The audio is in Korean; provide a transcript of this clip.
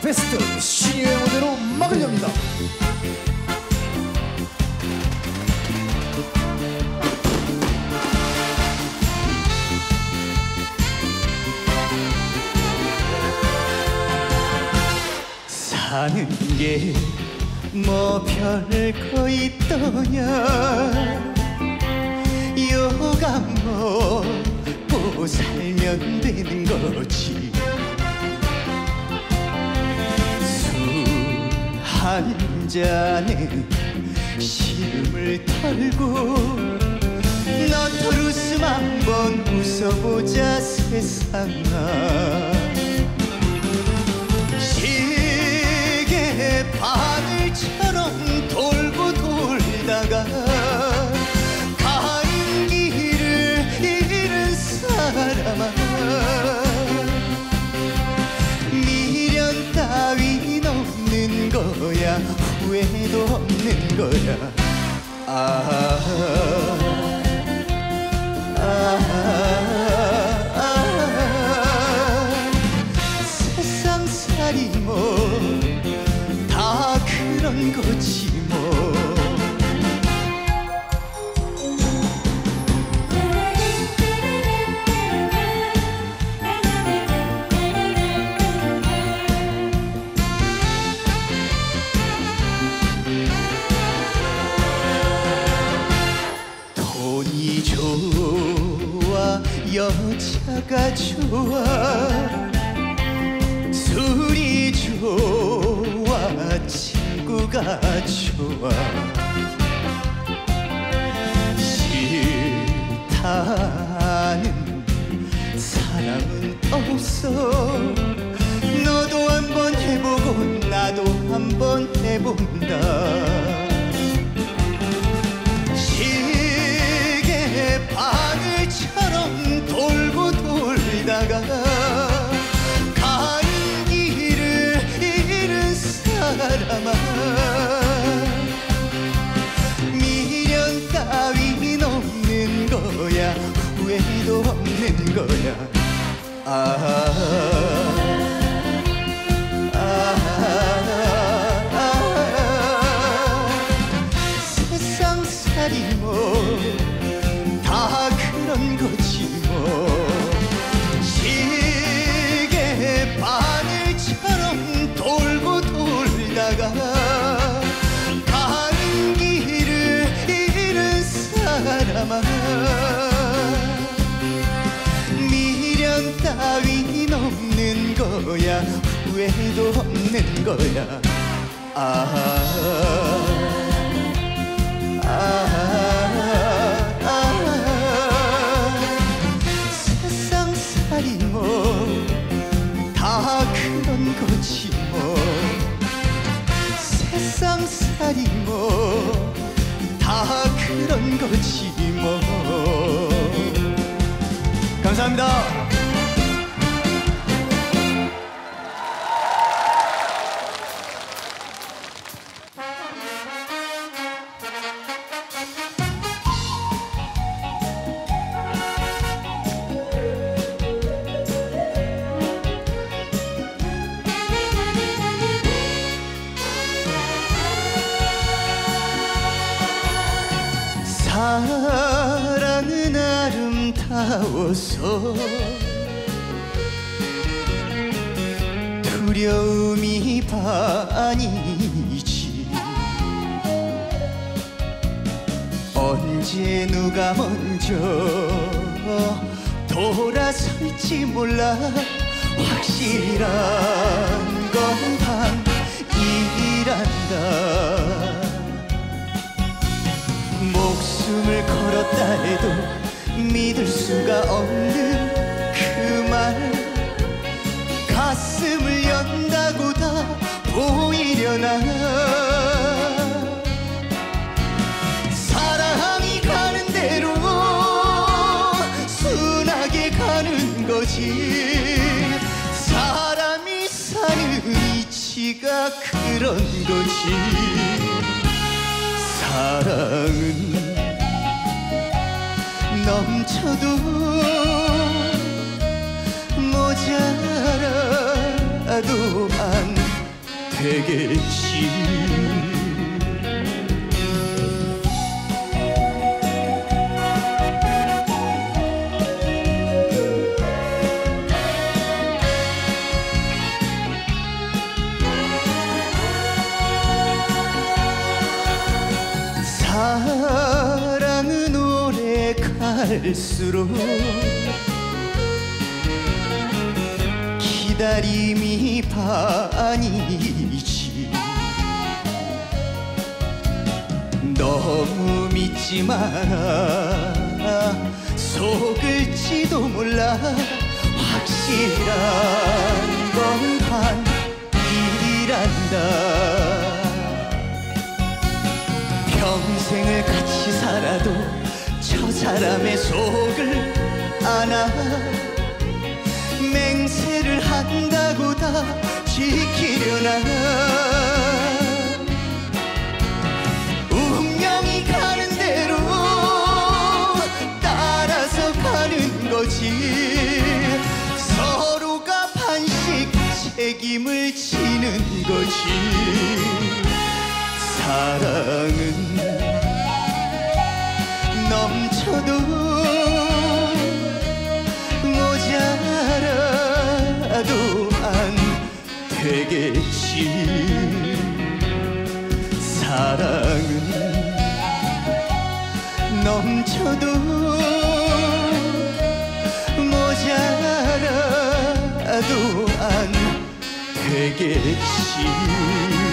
베스트 신예의 무대로 막을 엽니다. 사는 게 뭐 별거 있더냐, 여간 먹고 살면 되는 거지. 술 한 잔에 시름을 털고 너털 웃음 한번 웃어보자 세상아. 바늘처럼 돌고 돌다가 가는 길을 잃은 사람아, 미련 따윈 없는 거야, 후회도 없는 거야. 세상살이 뭐 다 그런 거지 뭐. 돈이 좋아, 여자가 좋아, 술이 좋아, 친구가 좋아. 싫다는 사람은 없어. 너도 한번 해보고 나도 한번 해본다. 시계 바늘처럼 돌고 돌다가 가는 길을 잃은 사람아, 미련 따윈 없는 거야, 후회도 없는 거야. 세상살이 뭐 다 그런 거지 뭐. 시계 바늘처럼 돌고 돌다가 가는 길을 잃은 사람아, 미련 따윈 없는 거야, 후회도 없는 거야. 세상살이 뭐 다 그런 거지 뭐. 세상살이 뭐 다 그런 거지 뭐. 감사합니다. 사랑은 아름다워서 두려움이 반이지. 언제 누가 먼저 돌아설지 몰라. 확실한 건 밤이란다. 목숨을 걸었다 해도 믿을 수가 없는 그 말. 가슴을 연다고 다 보이려나. 사랑이 가는 대로 순하게 가는 거지. 사람이 사는 이치가 그런 거지. 사랑은 넘쳐도 모자라도만 되겠지. 사랑은 오래 갈수록 기다림이 반이지. 너무 믿지 마라. 속을지도 몰라. 확실한 건 반이란다. 평생을 같이 살아도 저 사람의 속을 아나. 맹세를 한다고 다 지키려나. 운명이 가는 대로 따라서 가는 거지. 서로가 반씩 책임을 지는 거지. 사랑은 넘쳐도 모자라도 안 되겠지. 사랑은 넘쳐도 모자라도 안 되겠지.